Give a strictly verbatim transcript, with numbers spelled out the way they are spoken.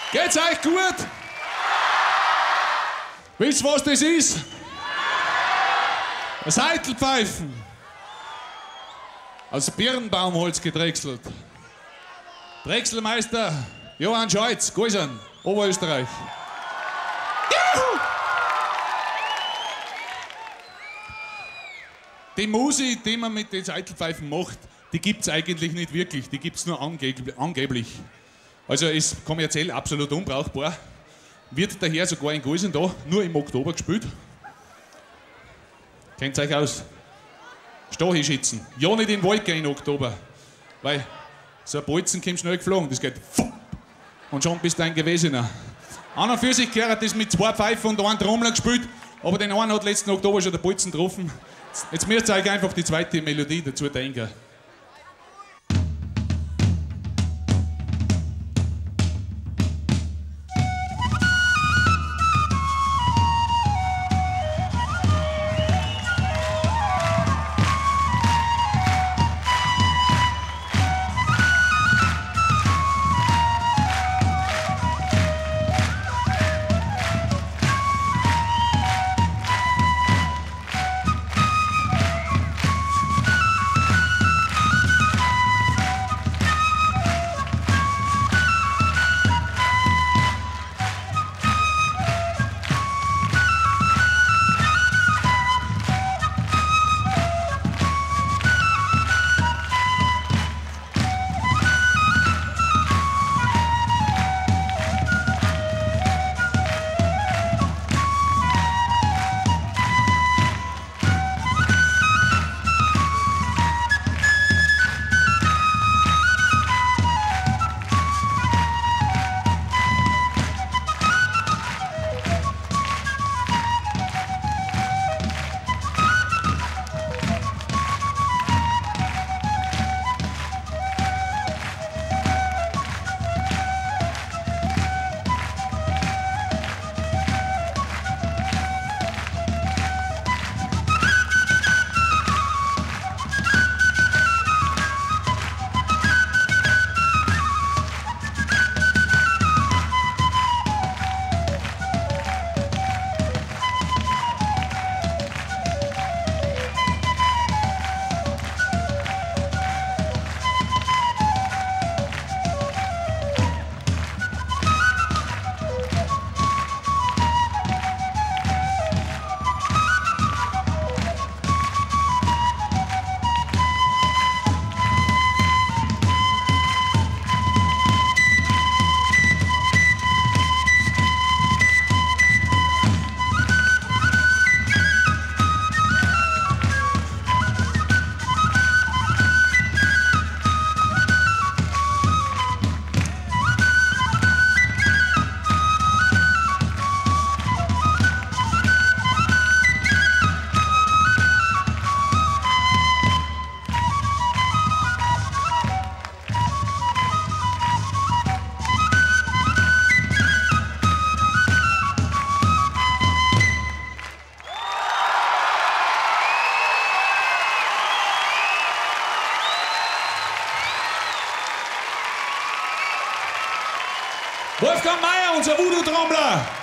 Geht's euch gut? Wisst ihr, was das ist? Ein Seitelpfeifen. Aus Birnbaumholz gedrechselt. Drechselmeister Johann Scholz, Gäusern, Oberösterreich. Juhu! Die Musik, die man mit den Seitelpfeifen macht, die gibt es eigentlich nicht wirklich, die gibt es nur angeb angeblich. Also ist kommerziell absolut unbrauchbar. Wird daher sogar in Gäusern da nur im Oktober gespielt. Kennt ihr euch aus? Stachelschützen. Ja, nicht in den Wald gehen im Oktober. Weil so ein Bolzen kommt schnell geflogen, das geht und schon bist du ein Gewesener. An und für sich gehört das mit zwei Pfeifen und einem Trommler gespielt, aber den einen hat letzten Oktober schon der Bolzen getroffen. Jetzt müsst ihr euch einfach die zweite Melodie dazu denken. Wolfgang Meier, unser Voodoo-Trommler.